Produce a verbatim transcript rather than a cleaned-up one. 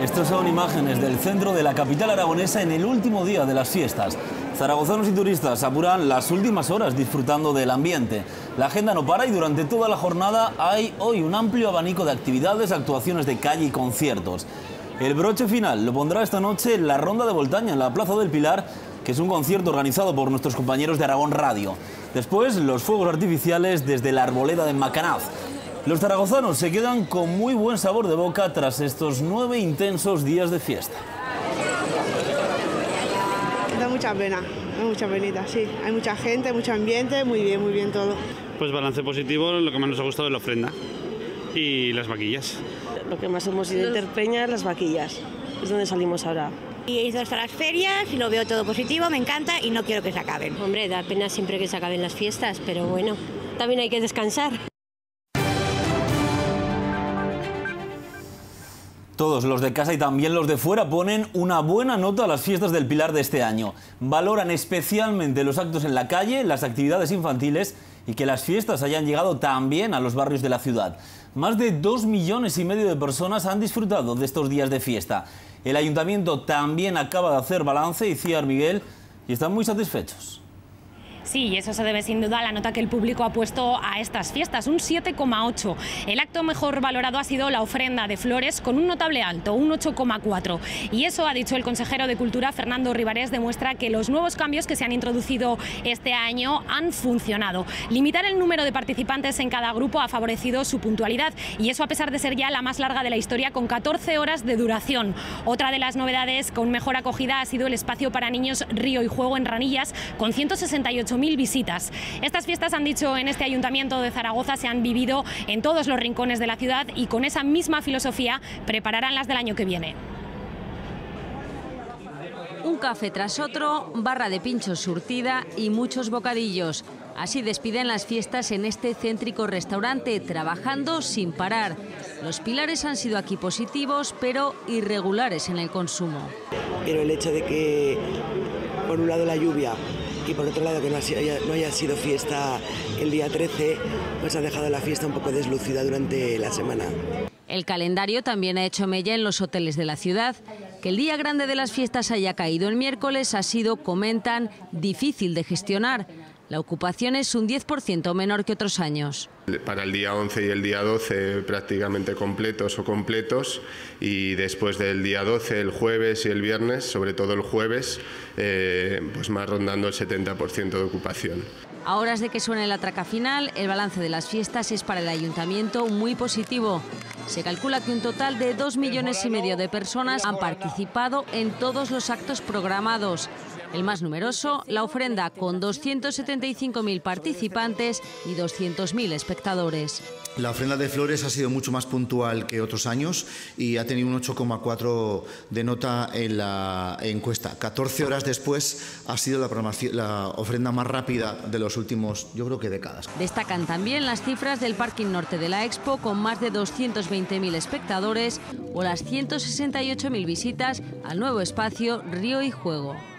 Estas son imágenes del centro de la capital aragonesa en el último día de las fiestas. Zaragozanos y turistas apuran las últimas horas disfrutando del ambiente. La agenda no para y durante toda la jornada hay hoy un amplio abanico de actividades, actuaciones de calle y conciertos. El broche final lo pondrá esta noche la Ronda de Voltaña en la Plaza del Pilar, que es un concierto organizado por nuestros compañeros de Aragón Radio. Después, los fuegos artificiales desde la Arboleda de Macanaz. Los zaragozanos se quedan con muy buen sabor de boca tras estos nueve intensos días de fiesta. Da mucha pena, da mucha penita, sí. Hay mucha gente, mucho ambiente, muy bien, muy bien todo. Pues balance positivo, lo que más nos ha gustado es la ofrenda y las vaquillas. Lo que más hemos ido a Interpeña, las vaquillas, es donde salimos ahora. Y he ido hasta las ferias y lo veo todo positivo, me encanta y no quiero que se acaben. Hombre, da pena siempre que se acaben las fiestas, pero bueno, también hay que descansar. Todos los de casa y también los de fuera ponen una buena nota a las fiestas del Pilar de este año. Valoran especialmente los actos en la calle, las actividades infantiles y que las fiestas hayan llegado también a los barrios de la ciudad. Más de dos millones y medio de personas han disfrutado de estos días de fiesta. El ayuntamiento también acaba de hacer balance, decía Miguel, y están muy satisfechos. Sí, y eso se debe sin duda a la nota que el público ha puesto a estas fiestas, un siete coma ocho. El acto mejor valorado ha sido la ofrenda de flores con un notable alto, un ocho coma cuatro. Y eso, ha dicho el consejero de Cultura, Fernando Ribarés, demuestra que los nuevos cambios que se han introducido este año han funcionado. Limitar el número de participantes en cada grupo ha favorecido su puntualidad, y eso a pesar de ser ya la más larga de la historia, con catorce horas de duración. Otra de las novedades con mejor acogida ha sido el espacio para niños Río y Juego en Ranillas, con ciento sesenta y ocho mil visitas. Estas fiestas, han dicho en este ayuntamiento de Zaragoza, se han vivido en todos los rincones de la ciudad y con esa misma filosofía prepararán las del año que viene. Un café tras otro, barra de pinchos surtida y muchos bocadillos. Así despiden las fiestas en este céntrico restaurante, trabajando sin parar. Los pilares han sido aquí positivos, pero irregulares en el consumo. Pero el hecho de que, por un lado, la lluvia y por otro lado que no haya, no haya sido fiesta el día trece, pues ha dejado la fiesta un poco deslucida durante la semana. El calendario también ha hecho mella en los hoteles de la ciudad. Que el día grande de las fiestas haya caído el miércoles ha sido, comentan, difícil de gestionar. La ocupación es un diez por ciento menor que otros años. Para el día once y el día doce prácticamente completos o completos, y después del día doce, el jueves y el viernes, sobre todo el jueves, eh, pues más rondando el setenta por ciento de ocupación. A horas de que suene la traca final, el balance de las fiestas es para el ayuntamiento muy positivo. Se calcula que un total de dos millones y medio de personas han participado en todos los actos programados. El más numeroso, la ofrenda, con doscientos setenta y cinco mil participantes y doscientos mil espectadores. La ofrenda de flores ha sido mucho más puntual que otros años y ha tenido un ocho coma cuatro de nota en la encuesta. catorce horas después ha sido la, la ofrenda más rápida de los últimos, yo creo que décadas. Destacan también las cifras del parking norte de la Expo, con más de doscientos veinte mil espectadores, o las ciento sesenta y ocho mil visitas al nuevo espacio Río y Juego.